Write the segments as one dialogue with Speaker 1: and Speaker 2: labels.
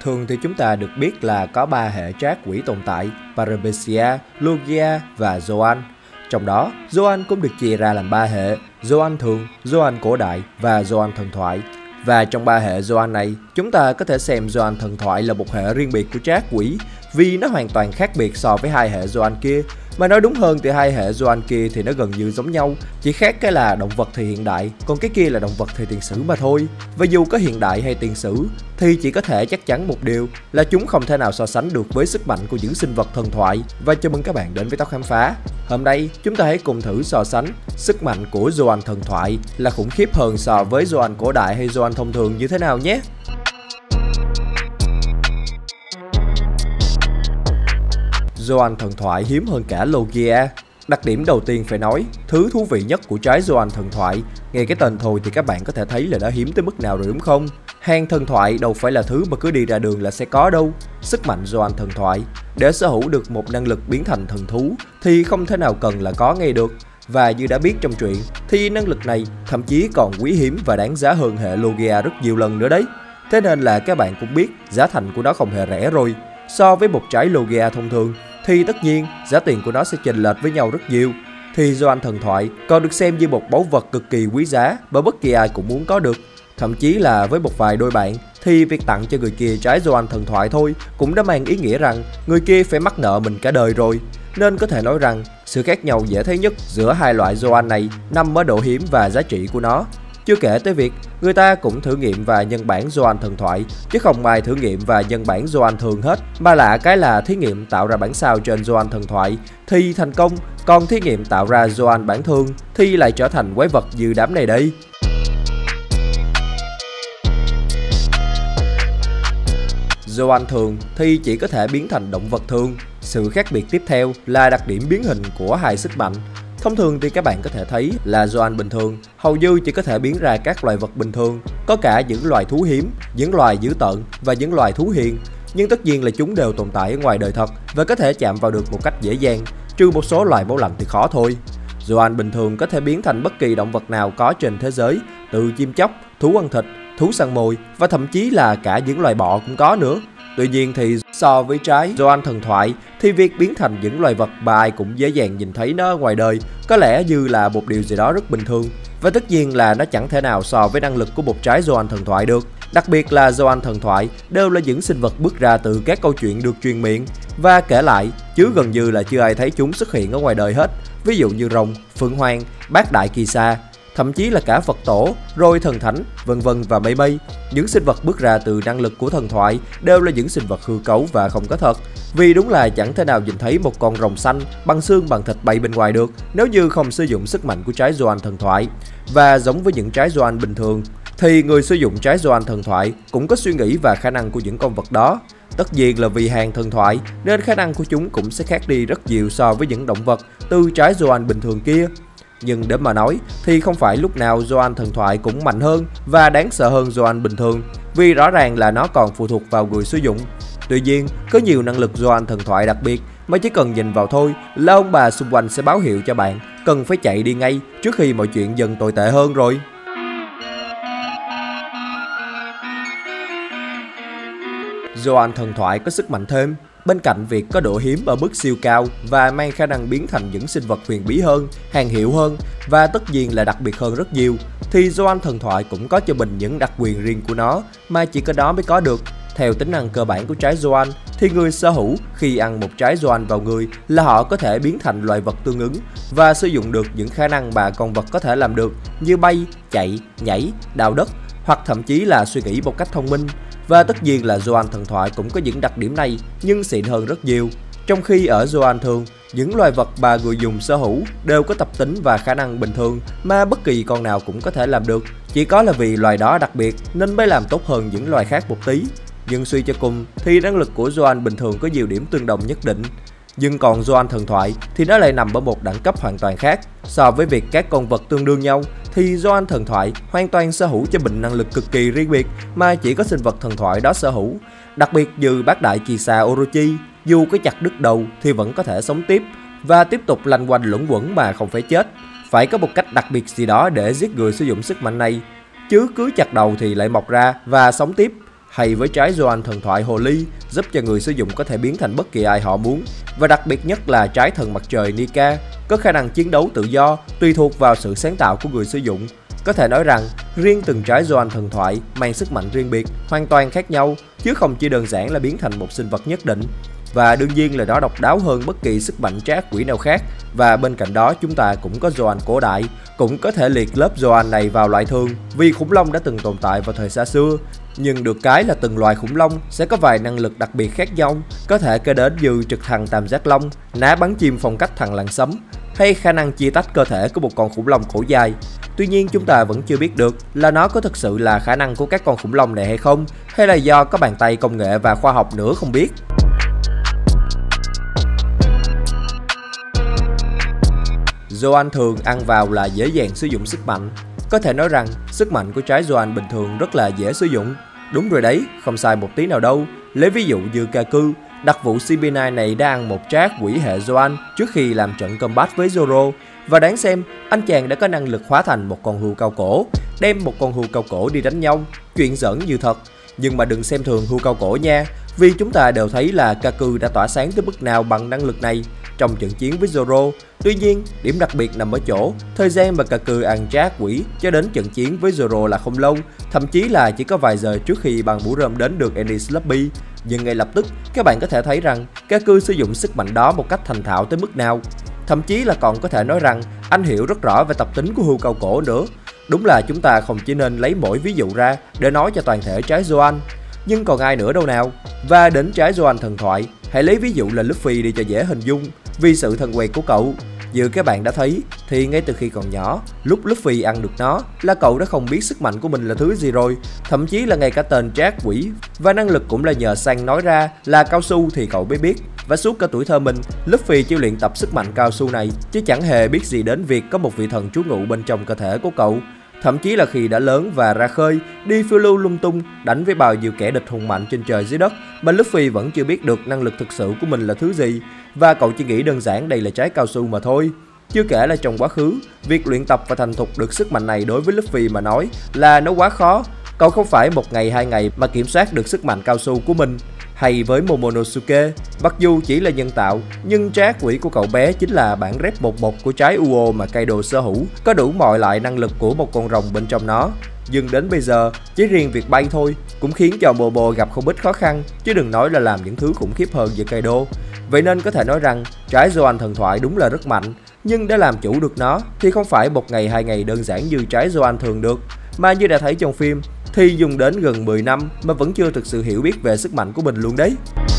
Speaker 1: Thường thì chúng ta được biết là có 3 hệ trác quỷ tồn tại: Paramecia, Logia và Zoan. Trong đó, Zoan cũng được chia ra làm 3 hệ: Zoan thường, Zoan cổ đại và Zoan thần thoại. Và trong 3 hệ Zoan này, chúng ta có thể xem Zoan thần thoại là một hệ riêng biệt của trác quỷ, vì nó hoàn toàn khác biệt so với 2 hệ Zoan kia. Mà nói đúng hơn thì 2 hệ Zoan kia thì nó gần như giống nhau, chỉ khác cái là động vật thì hiện đại, còn cái kia là động vật thì tiền sử mà thôi. Và dù có hiện đại hay tiền sử thì chỉ có thể chắc chắn một điều là chúng không thể nào so sánh được với sức mạnh của những sinh vật thần thoại. Và chào mừng các bạn đến với Tóc Khám Phá. Hôm nay chúng ta hãy cùng thử so sánh sức mạnh của Zoan thần thoại là khủng khiếp hơn so với Zoan cổ đại hay Zoan thông thường như thế nào nhé. Zoan thần thoại hiếm hơn cả Logia. Đặc điểm đầu tiên phải nói, thứ thú vị nhất của trái Zoan thần thoại, nghe cái tên thôi thì các bạn có thể thấy là nó hiếm tới mức nào rồi đúng không? Hàng thần thoại đâu phải là thứ mà cứ đi ra đường là sẽ có đâu. Sức mạnh Zoan thần thoại, để sở hữu được một năng lực biến thành thần thú thì không thể nào cần là có ngay được. Và như đã biết trong truyện thì năng lực này thậm chí còn quý hiếm và đáng giá hơn hệ Logia rất nhiều lần nữa đấy. Thế nên là các bạn cũng biết giá thành của nó không hề rẻ rồi. So với một trái Logia thông thường thì tất nhiên giá tiền của nó sẽ chênh lệch với nhau rất nhiều. Thì Zoan thần thoại còn được xem như một báu vật cực kỳ quý giá mà bất kỳ ai cũng muốn có được. Thậm chí là với một vài đôi bạn thì việc tặng cho người kia trái Zoan thần thoại thôi cũng đã mang ý nghĩa rằng người kia phải mắc nợ mình cả đời rồi. Nên có thể nói rằng sự khác nhau dễ thấy nhất giữa hai loại Zoan này nằm ở độ hiếm và giá trị của nó. Chưa kể tới việc người ta cũng thử nghiệm và nhân bản Zoan thần thoại, chứ không ai thử nghiệm và nhân bản Zoan thường hết. Mà lạ cái là thí nghiệm tạo ra bản sao trên Zoan thần thoại thì thành công, còn thí nghiệm tạo ra Zoan bản thường thì lại trở thành quái vật như đám này đây. Zoan thường thì chỉ có thể biến thành động vật thường. Sự khác biệt tiếp theo là đặc điểm biến hình của hai sức mạnh. Thông thường thì các bạn có thể thấy là Zoan bình thường hầu như chỉ có thể biến ra các loài vật bình thường, có cả những loài thú hiếm, những loài dữ tợn và những loài thú hiền. Nhưng tất nhiên là chúng đều tồn tại ở ngoài đời thật và có thể chạm vào được một cách dễ dàng, trừ một số loài máu lạnh thì khó thôi. Zoan bình thường có thể biến thành bất kỳ động vật nào có trên thế giới, từ chim chóc, thú ăn thịt, thú săn mồi và thậm chí là cả những loài bọ cũng có nữa. Tuy nhiên thì so với trái Zoan thần thoại thì việc biến thành những loài vật mà ai cũng dễ dàng nhìn thấy nó ngoài đời có lẽ như là một điều gì đó rất bình thường. Và tất nhiên là nó chẳng thể nào so với năng lực của một trái Zoan thần thoại được. Đặc biệt là Zoan thần thoại đều là những sinh vật bước ra từ các câu chuyện được truyền miệng và kể lại, chứ gần như là chưa ai thấy chúng xuất hiện ở ngoài đời hết. Ví dụ như rồng, phượng hoàng, bát đại kỳ sa, thậm chí là cả Phật tổ, rồi thần thánh, vân vân và mây mây. Những sinh vật bước ra từ năng lực của thần thoại đều là những sinh vật hư cấu và không có thật. Vì đúng là chẳng thể nào nhìn thấy một con rồng xanh bằng xương bằng thịt bay bên ngoài được nếu như không sử dụng sức mạnh của trái Zoan thần thoại. Và giống với những trái Zoan bình thường thì người sử dụng trái Zoan thần thoại cũng có suy nghĩ và khả năng của những con vật đó. Tất nhiên là vì hàng thần thoại nên khả năng của chúng cũng sẽ khác đi rất nhiều so với những động vật từ trái Zoan bình thường kia. Nhưng để mà nói thì không phải lúc nào Zoan thần thoại cũng mạnh hơn và đáng sợ hơn Zoan bình thường, vì rõ ràng là nó còn phụ thuộc vào người sử dụng. Tuy nhiên, có nhiều năng lực Zoan thần thoại đặc biệt mà chỉ cần nhìn vào thôi là ông bà xung quanh sẽ báo hiệu cho bạn cần phải chạy đi ngay trước khi mọi chuyện dần tồi tệ hơn rồi. Zoan thần thoại có sức mạnh thêm. Bên cạnh việc có độ hiếm ở mức siêu cao và mang khả năng biến thành những sinh vật huyền bí hơn, hàng hiệu hơn và tất nhiên là đặc biệt hơn rất nhiều, thì Zoan thần thoại cũng có cho mình những đặc quyền riêng của nó mà chỉ có đó mới có được. Theo tính năng cơ bản của trái Zoan thì người sở hữu khi ăn một trái Zoan vào người là họ có thể biến thành loài vật tương ứng và sử dụng được những khả năng mà con vật có thể làm được như bay, chạy, nhảy, đào đất hoặc thậm chí là suy nghĩ một cách thông minh. Và tất nhiên là Zoan thần thoại cũng có những đặc điểm này nhưng xịn hơn rất nhiều. Trong khi ở Zoan thường, những loài vật mà người dùng sở hữu đều có tập tính và khả năng bình thường mà bất kỳ con nào cũng có thể làm được. Chỉ có là vì loài đó đặc biệt nên mới làm tốt hơn những loài khác một tí. Nhưng suy cho cùng thì năng lực của Zoan bình thường có nhiều điểm tương đồng nhất định. Nhưng còn Zoan thần thoại thì nó lại nằm ở một đẳng cấp hoàn toàn khác. So với việc các con vật tương đương nhau thì Zoan thần thoại hoàn toàn sở hữu cho mình năng lực cực kỳ riêng biệt mà chỉ có sinh vật thần thoại đó sở hữu. Đặc biệt như bát đại kỳ sa Orochi, dù có chặt đứt đầu thì vẫn có thể sống tiếp và tiếp tục lanh quanh luẩn quẩn mà không phải chết. Phải có một cách đặc biệt gì đó để giết người sử dụng sức mạnh này, chứ cứ chặt đầu thì lại mọc ra và sống tiếp. Hay với trái Zoan thần thoại hồ ly, giúp cho người sử dụng có thể biến thành bất kỳ ai họ muốn. Và đặc biệt nhất là trái thần mặt trời Nika, có khả năng chiến đấu tự do, tùy thuộc vào sự sáng tạo của người sử dụng. Có thể nói rằng, riêng từng trái Zoan thần thoại mang sức mạnh riêng biệt, hoàn toàn khác nhau, chứ không chỉ đơn giản là biến thành một sinh vật nhất định. Và đương nhiên là nó độc đáo hơn bất kỳ sức mạnh trác quỷ nào khác. Và bên cạnh đó chúng ta cũng có Zoan cổ đại, cũng có thể liệt lớp Zoan này vào loại thường, vì khủng long đã từng tồn tại vào thời xa xưa. Nhưng được cái là từng loài khủng long sẽ có vài năng lực đặc biệt khác nhau, có thể kể đến như trực thăng tam giác long, ná bắn chim phong cách thằn lằn sấm, hay khả năng chia tách cơ thể của một con khủng long cổ dài. Tuy nhiên chúng ta vẫn chưa biết được là nó có thực sự là khả năng của các con khủng long này hay không, hay là do có bàn tay công nghệ và khoa học nữa không biết. Zoan thường ăn vào là dễ dàng sử dụng sức mạnh. Có thể nói rằng sức mạnh của trái Zoan bình thường rất là dễ sử dụng. Đúng rồi đấy, không sai một tí nào đâu. Lấy ví dụ như Kaku, đặc vụ CP9 này đã ăn một trác quỷ hệ Zoan trước khi làm trận combat với Zoro. Và đáng xem, anh chàng đã có năng lực hóa thành một con hươu cao cổ, đem một con hươu cao cổ đi đánh nhau. Chuyện giỡn như thật. Nhưng mà đừng xem thường hươu cao cổ nha, vì chúng ta đều thấy là Kaku đã tỏa sáng tới mức nào bằng năng lực này trong trận chiến với Zoro. Tuy nhiên, điểm đặc biệt nằm ở chỗ, thời gian mà Kaku ăn trác quỷ cho đến trận chiến với Zoro là không lâu, thậm chí là chỉ có vài giờ trước khi bằng mũ rơm đến được Enies Lobby. Nhưng ngay lập tức, các bạn có thể thấy rằng Kaku sử dụng sức mạnh đó một cách thành thạo tới mức nào. Thậm chí là còn có thể nói rằng anh hiểu rất rõ về tập tính của hươu cao cổ nữa. Đúng là chúng ta không chỉ nên lấy mỗi ví dụ ra để nói cho toàn thể trái Zoan, nhưng còn ai nữa đâu nào. Và đến trái Zoan thần thoại, hãy lấy ví dụ là Luffy đi cho dễ hình dung, vì sự thân quen của cậu. Như các bạn đã thấy thì ngay từ khi còn nhỏ, lúc Luffy ăn được nó là cậu đã không biết sức mạnh của mình là thứ gì rồi. Thậm chí là ngay cả tên trác quỷ và năng lực cũng là nhờ Sang nói ra là cao su thì cậu mới biết. Và suốt cả tuổi thơ mình, Luffy chỉ luyện tập sức mạnh cao su này, chứ chẳng hề biết gì đến việc có một vị thần trú ngụ bên trong cơ thể của cậu. Thậm chí là khi đã lớn và ra khơi, đi phiêu lưu lung tung, đánh với bao nhiêu kẻ địch hùng mạnh trên trời dưới đất, mà Luffy vẫn chưa biết được năng lực thực sự của mình là thứ gì. Và cậu chỉ nghĩ đơn giản đây là trái cao su mà thôi. Chưa kể là trong quá khứ, việc luyện tập và thành thục được sức mạnh này đối với Luffy mà nói là nó quá khó. Cậu không phải một ngày hai ngày mà kiểm soát được sức mạnh cao su của mình. Hay với Momonosuke, mặc dù chỉ là nhân tạo, nhưng trác quỷ của cậu bé chính là bản rep 11 của trái Uo mà Kaido sở hữu, có đủ mọi loại năng lực của một con rồng bên trong nó. Nhưng đến bây giờ, chỉ riêng việc bay thôi cũng khiến cho Momo gặp không ít khó khăn, chứ đừng nói là làm những thứ khủng khiếp hơn về Kaido. Vậy nên có thể nói rằng trái Zoan thần thoại đúng là rất mạnh, nhưng để làm chủ được nó thì không phải một ngày hai ngày đơn giản như trái Zoan thường được, mà như đã thấy trong phim thì dùng đến gần 10 năm mà vẫn chưa thực sự hiểu biết về sức mạnh của mình luôn đấy.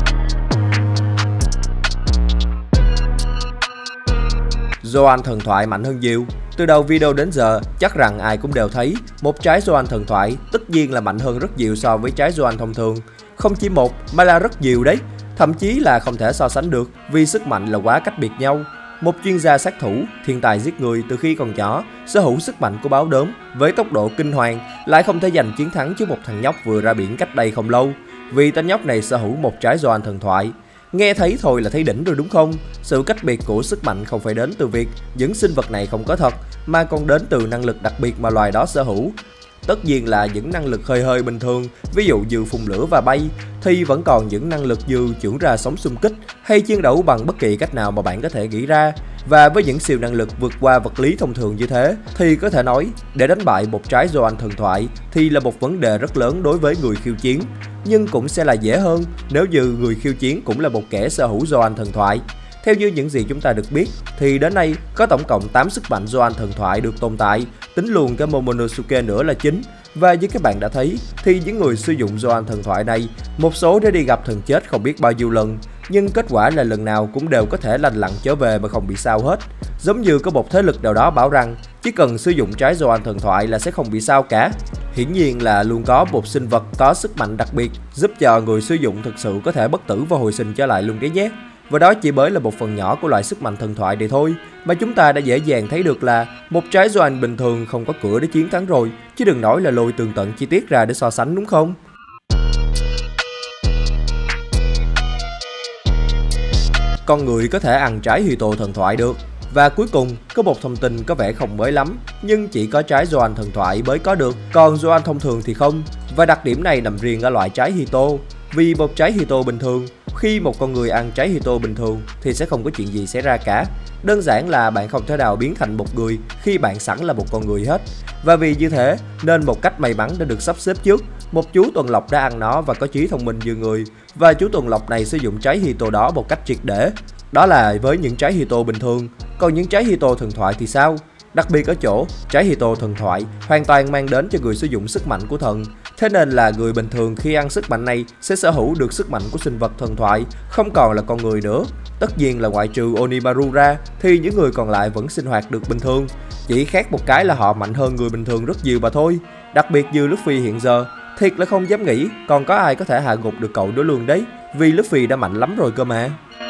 Speaker 1: Zoan thần thoại mạnh hơn nhiều. Từ đầu video đến giờ, chắc rằng ai cũng đều thấy một trái Zoan thần thoại tất nhiên là mạnh hơn rất nhiều so với trái Zoan thông thường. Không chỉ một mà là rất nhiều đấy, thậm chí là không thể so sánh được vì sức mạnh là quá cách biệt nhau. Một chuyên gia sát thủ, thiên tài giết người từ khi còn nhỏ, sở hữu sức mạnh của báo đốm với tốc độ kinh hoàng, lại không thể giành chiến thắng trước một thằng nhóc vừa ra biển cách đây không lâu, vì tên nhóc này sở hữu một trái Zoan thần thoại. Nghe thấy thôi là thấy đỉnh rồi đúng không? Sự cách biệt của sức mạnh không phải đến từ việc những sinh vật này không có thật, mà còn đến từ năng lực đặc biệt mà loài đó sở hữu. Tất nhiên là những năng lực hơi hơi bình thường, ví dụ như phun lửa và bay, thì vẫn còn những năng lực như chưởng ra sóng xung kích hay chiến đấu bằng bất kỳ cách nào mà bạn có thể nghĩ ra. Và với những siêu năng lực vượt qua vật lý thông thường như thế, thì có thể nói để đánh bại một trái Zoan thần thoại thì là một vấn đề rất lớn đối với người khiêu chiến. Nhưng cũng sẽ là dễ hơn nếu như người khiêu chiến cũng là một kẻ sở hữu Zoan thần thoại. Theo như những gì chúng ta được biết thì đến nay có tổng cộng 8 sức mạnh Zoan thần thoại được tồn tại, tính luôn cái Momonosuke nữa là 9. Và như các bạn đã thấy thì những người sử dụng Zoan thần thoại này, một số đã đi gặp thần chết không biết bao nhiêu lần, nhưng kết quả là lần nào cũng đều có thể lành lặn trở về mà không bị sao hết. Giống như có một thế lực nào đó bảo rằng chỉ cần sử dụng trái Zoan thần thoại là sẽ không bị sao cả. Hiển nhiên là luôn có một sinh vật có sức mạnh đặc biệt giúp cho người sử dụng thực sự có thể bất tử và hồi sinh trở lại luôn đấy nhé. Và đó chỉ mới là một phần nhỏ của loại sức mạnh thần thoại này thôi, mà chúng ta đã dễ dàng thấy được là một trái Zoan bình thường không có cửa để chiến thắng rồi, chứ đừng nói là lôi tường tận chi tiết ra để so sánh đúng không? Con người có thể ăn trái Hito thần thoại được. Và cuối cùng, có một thông tin có vẻ không mới lắm, nhưng chỉ có trái Zoan thần thoại mới có được, còn Zoan thông thường thì không. Và đặc điểm này nằm riêng ở loại trái Hito. Vì một trái Hito bình thường, khi một con người ăn trái Hito bình thường thì sẽ không có chuyện gì xảy ra cả. Đơn giản là bạn không thể nào biến thành một người khi bạn sẵn là một con người hết. Và vì như thế nên một cách may mắn đã được sắp xếp trước. Một chú tuần lộc đã ăn nó và có trí thông minh như người. Và chú tuần lộc này sử dụng trái Hito đó một cách triệt để. Đó là với những trái Hito bình thường. Còn những trái Hito thần thoại thì sao? Đặc biệt ở chỗ, trái Hito thần thoại hoàn toàn mang đến cho người sử dụng sức mạnh của thần. Thế nên là người bình thường khi ăn sức mạnh này sẽ sở hữu được sức mạnh của sinh vật thần thoại, không còn là con người nữa. Tất nhiên là ngoại trừ Onimaru ra thì những người còn lại vẫn sinh hoạt được bình thường. Chỉ khác một cái là họ mạnh hơn người bình thường rất nhiều mà thôi. Đặc biệt như Luffy hiện giờ, thiệt là không dám nghĩ còn có ai có thể hạ gục được cậu đó luôn đấy. Vì Luffy đã mạnh lắm rồi cơ mà.